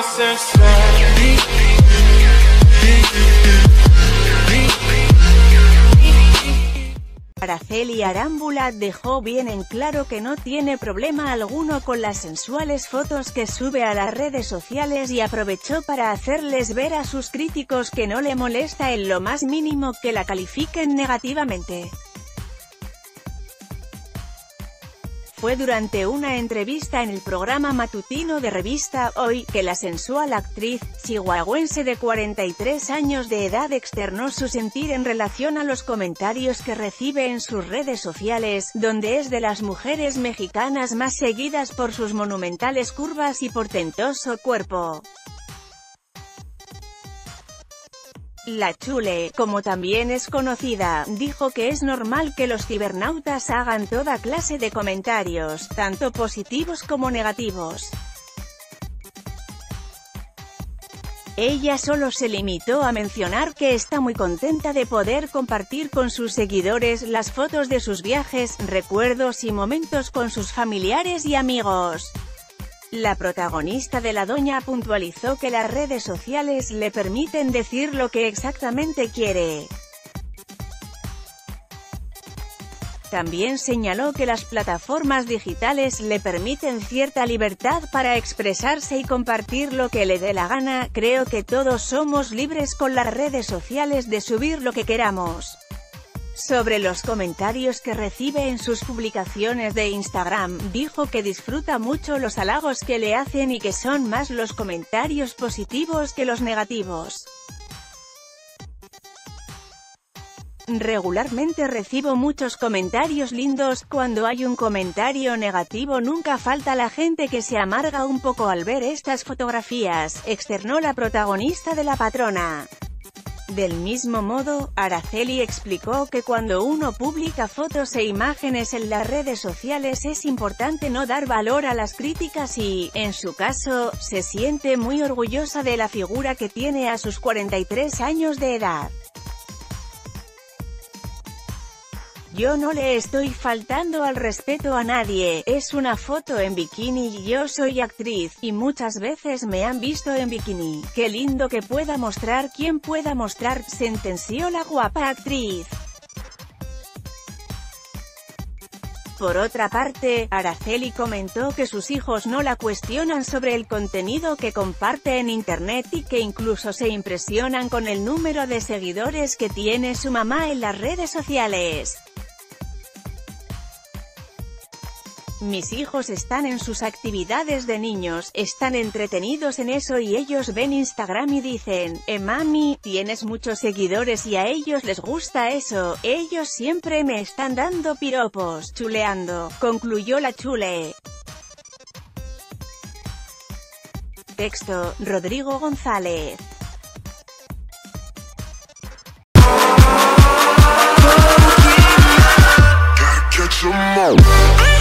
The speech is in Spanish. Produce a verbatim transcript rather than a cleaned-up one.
Araceli Arámbula dejó bien en claro que no tiene problema alguno con las sensuales fotos que sube a las redes sociales y aprovechó para hacerles ver a sus críticos que no le molesta en lo más mínimo que la califiquen negativamente. Fue durante una entrevista en el programa matutino de Revista Hoy, que la sensual actriz chihuahuense de cuarenta y tres años de edad externó su sentir en relación a los comentarios que recibe en sus redes sociales, donde es de las mujeres mexicanas más seguidas por sus monumentales curvas y portentoso cuerpo. La Chule, como también es conocida, dijo que es normal que los cibernautas hagan toda clase de comentarios, tanto positivos como negativos. Ella solo se limitó a mencionar que está muy contenta de poder compartir con sus seguidores las fotos de sus viajes, recuerdos y momentos con sus familiares y amigos. La protagonista de La Doña puntualizó que las redes sociales le permiten decir lo que exactamente quiere. También señaló que las plataformas digitales le permiten cierta libertad para expresarse y compartir lo que le dé la gana. Creo que todos somos libres con las redes sociales de subir lo que queramos. Sobre los comentarios que recibe en sus publicaciones de Instagram, dijo que disfruta mucho los halagos que le hacen y que son más los comentarios positivos que los negativos. Regularmente recibo muchos comentarios lindos. Cuando hay un comentario negativo nunca falta la gente que se amarga un poco al ver estas fotografías, externó la protagonista de La Patrona. Del mismo modo, Araceli explicó que cuando uno publica fotos e imágenes en las redes sociales es importante no dar valor a las críticas y, en su caso, se siente muy orgullosa de la figura que tiene a sus cuarenta y tres años de edad. Yo no le estoy faltando al respeto a nadie, es una foto en bikini y yo soy actriz, y muchas veces me han visto en bikini. Qué lindo que pueda mostrar quien pueda mostrar, sentenció la guapa actriz. Por otra parte, Araceli comentó que sus hijos no la cuestionan sobre el contenido que comparte en internet y que incluso se impresionan con el número de seguidores que tiene su mamá en las redes sociales. Mis hijos están en sus actividades de niños, están entretenidos en eso y ellos ven Instagram y dicen, eh mami, tienes muchos seguidores y a ellos les gusta eso, ellos siempre me están dando piropos, chuleando, concluyó la Chule. Texto, Rodrigo González. Gotta catch 'em all.